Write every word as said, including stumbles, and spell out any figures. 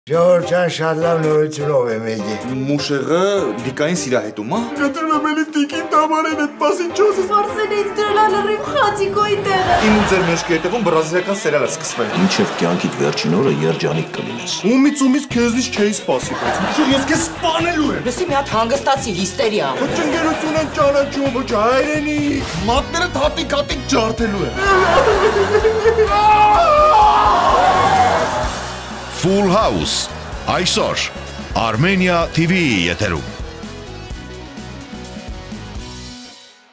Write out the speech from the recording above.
Ժողովուրդ ջան, շատ լավ նորությունով եմ եկել։ Մուշեղը Լիկային սիրահետում, հա։ Գտրում եմ էլի տիկին Տամարեն այդ մասին չոս։ Մարսեն էից դրելա լրիվ խաչիկոյի տեղը։ Իմ ու ձեր մեջքի հետևում բրազիլիական սերիալ է սկսվել։ Ինչև կյանքիդ վերջին օրը երջանիկ կլինես։ Ումից ումից քեզնից չէի սպասի, բայց ուշ ես քեզ սպանելու եմ։ Լսի մի հատ հանգստացի հիստերիա։ Ոչ ընկերություն են ճանաչում, ոչ հայրենիք։ Մատները թատիկ-հատիկ ջարդելու են։ Full House այսօր Armenia T V-ի եթերում։